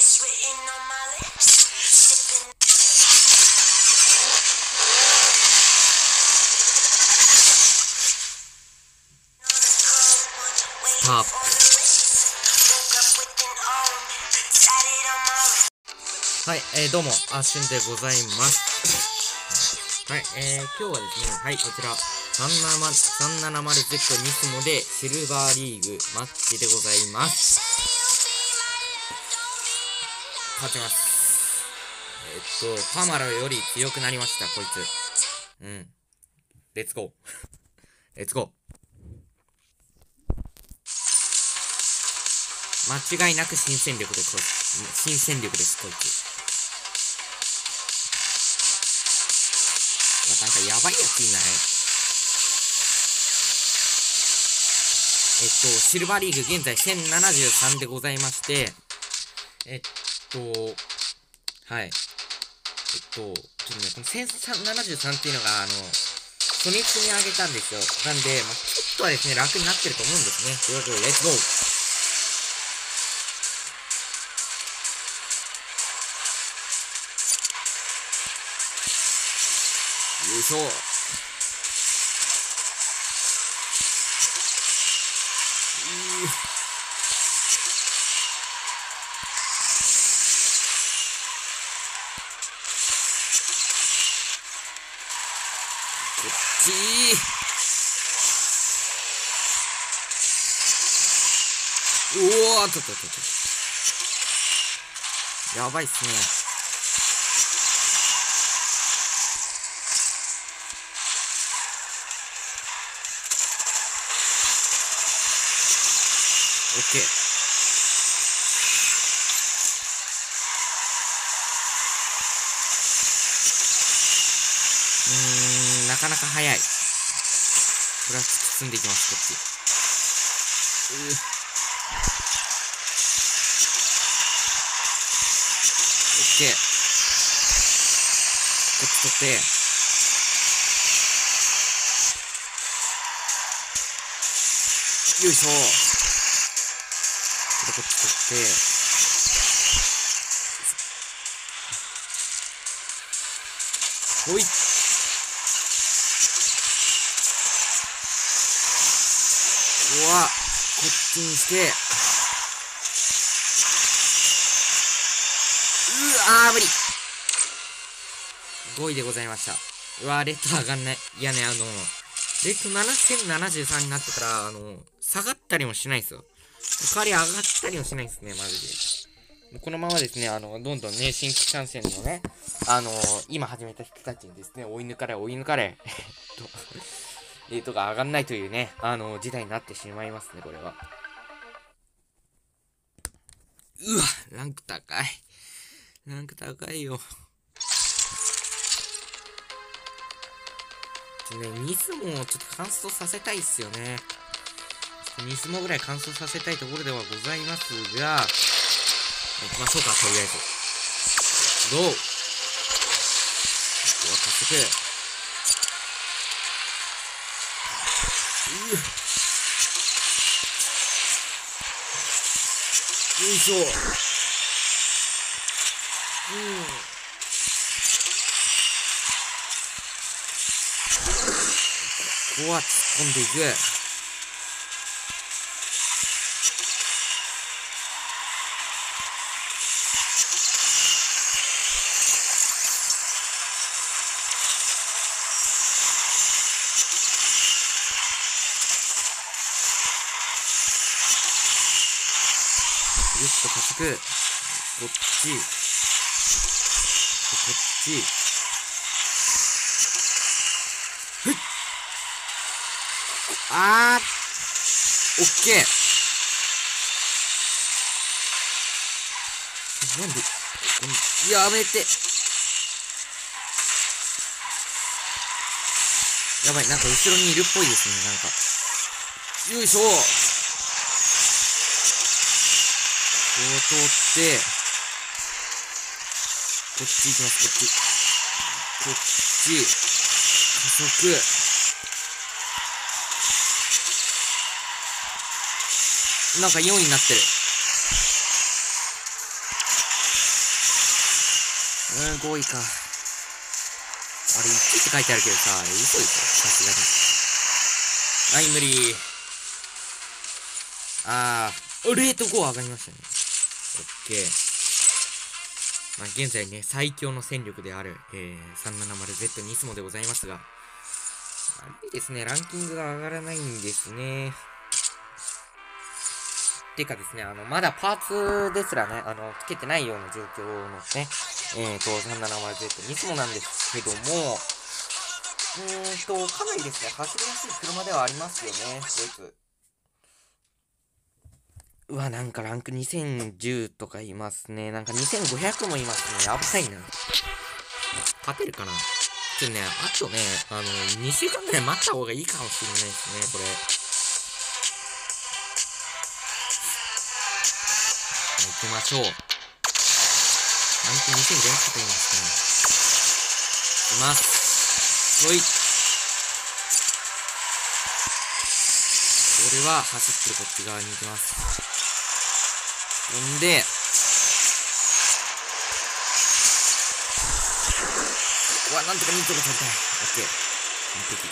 タップ。はい、どうも、アシュンでございます。はい、今日はですね、はい、こちら、370Z ニスモでシルバーリーグマッチでございます。勝ちます。パマラより強くなりました、こいつ。レッツゴー。レッツゴー。間違いなく新戦力です、こいつ。新戦力です、こいつ。なんかやばいやついない？シルバーリーグ現在1073でございまして、はい。この1073っていうのが、初日に上げたんですよ。なんで、ちょっとはですね、楽になってると思うんですね。というわけで、レッツゴー。よいしょ。こっちー。おお、ちょっと。やばいっすね。オッケー。なかなか早い。これは突き進んでいきます、こっち。オッケー。こっち取って。よいしょ。こっち取って。ほい。うわ、こっちにして。無理。5位でございました。うわ、レッド上がんない。いやね、レッド7073になってから、下がったりもしないですよ。代わり上がったりもしないですね、マジで。このままですね、どんどんね、新規参戦のね、今始めた人たちにですね、追い抜かれ、レートが上がんないというね、事態になってしまいますね、これは。うわ、ランク高いよ。ニスモをちょっと乾燥させたいっすよね。ニスモぐらい乾燥させたいところではございますが、行きましょうか、とりあえず。どう？ここは加速。よいしょ。ここは突っ込んでいく。ぐっと加速。こっち。こっち。ふっ。オッケー。なんで、やめて。やばい、なんか後ろにいるっぽいですね、なんか。よいしょ。こう通って、こっち行きます、こっち。加速。なんか4位になってる。 5位か。あれ、1って書いてあるけどさ、嘘でしょ、さすがに。はい、無理。レート5上がりましたね。オッケー。まあ、現在ね、最強の戦力である、370Z ニスモでございますが、悪いですね、ランキングが上がらないんですね。てかですね、まだパーツですらね、つけてないような状況のね、370Z ニスモなんですけども、かなりですね、走りやすい車ではありますよね、こいつ。うわ、なんかランク2010とかいますね。なんか2500もいますね。やばいな。勝てるかな。ちょっとね、あとね、2週間ぐらい待った方がいいかもしれないですね、これ。行きましょう。ランク2500とかいますね。います。おい。俺は走ってるこっち側に行きます。んで、うわ、なんとか2とか取りたい。オッケー。完璧。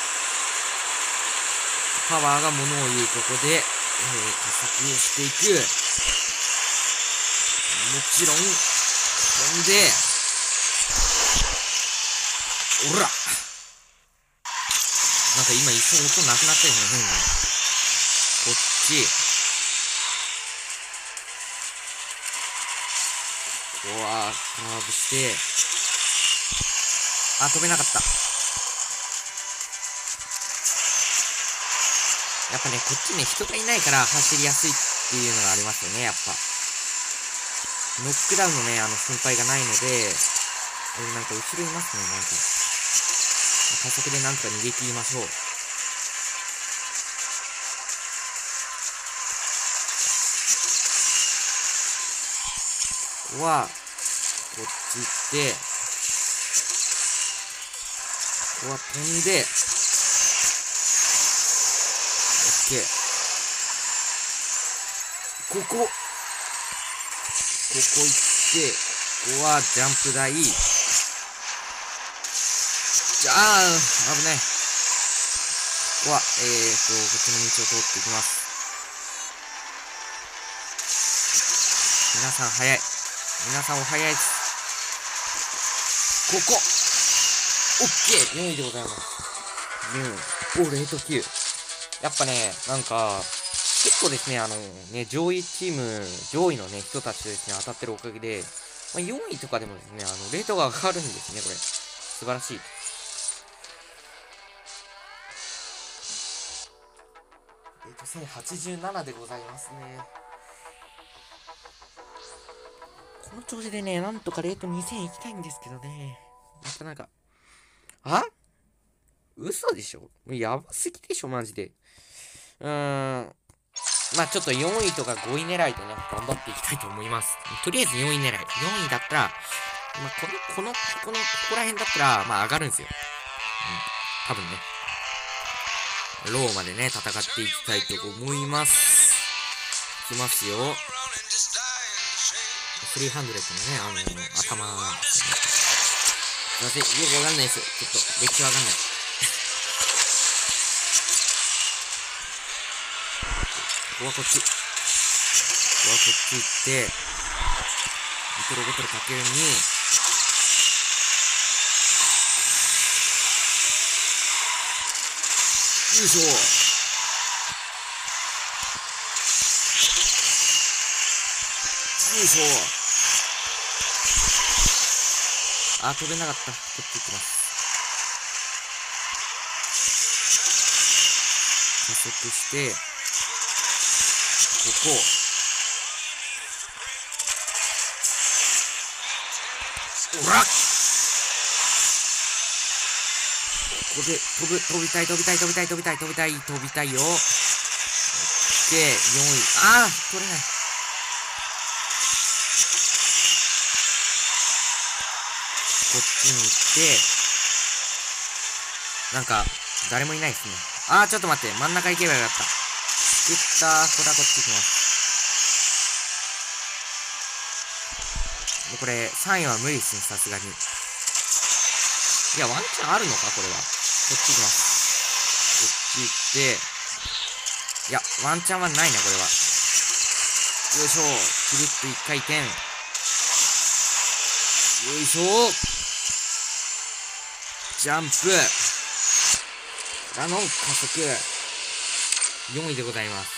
パワーがものを言うここで、加速をしていく。もちろん、飛んで、おらなんか今一瞬音なくなったよね、変な。こっち。ここは、カーブして、飛べなかった。やっぱね、こっちね、人がいないから走りやすいっていうのがありますよね、やっぱ。ノックダウンのね、心配がないので、なんか後ろいますね、なんか。加速でなんとか逃げ切りましょう。ここは、こっち行って、ここは飛んで、オッケー。ここ行って、ここはジャンプ台。危ない。ここは、こっちの道を通っていきます。皆さん早い。皆さんお早いです。ここオッケー !4 位でございます。お、レート9。やっぱね、なんか、結構ですね、上位チーム、上位のね、人たちとですね、当たってるおかげで、4位とかでもですね、レートが上がるんですね、これ。素晴らしい。レート1087でございますね。この調子でね、なんとかレート2000いきたいんですけどね。なかなか。嘘でしょ？やばすぎでしょ、マジで。まあちょっと4位とか5位狙いでね、頑張っていきたいと思います。とりあえず4位狙い。4位だったら、まあここら辺だったら、まあ上がるんですよ。多分ね。ローまでね、戦っていきたいと思います。いきますよ。300のね、頭、すいません、よくわかんないです。ちょっと、歴史わかんない。ここはこっち。ここはこっち行って、ニトロボトルかけるに、よいしょ。よいしょ。飛べなかった。こっち行きます。加速して、ここ。おら！ここで飛びたいよ。オッケー、4位。取れない。こっちに行って、なんか、誰もいないですね。ちょっと待って、真ん中行けばよかった。作ったー。こっち行きます。 これ、3位は無理ですね、さすがに。いや、ワンチャンあるのかこれは。こっち行きます。こっち行って、いや、ワンチャンはないね、これは。よいしょ。くるっと1回転。よいしょ。ジャンプ。加速。4位でございます。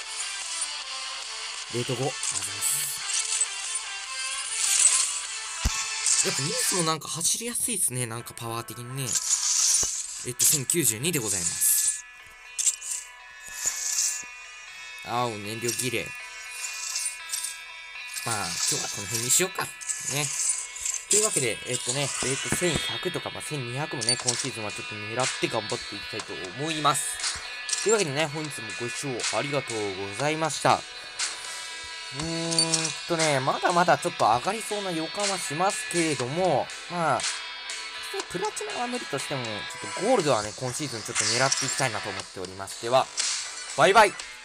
レート5。ありがとうございます。やっぱニースもなんか走りやすいですね。なんかパワー的にね。1092でございます。青、燃料切れ。まあ、今日はこの辺にしようか。ね。というわけで、1100とか、1200もね、今シーズンはちょっと狙って頑張っていきたいと思います。というわけでね、本日もご視聴ありがとうございました。まだまだちょっと上がりそうな予感はしますけれども、まあ、プラチナは無理としても、ちょっとゴールドはね、今シーズンちょっと狙っていきたいなと思っております。では、バイバイ。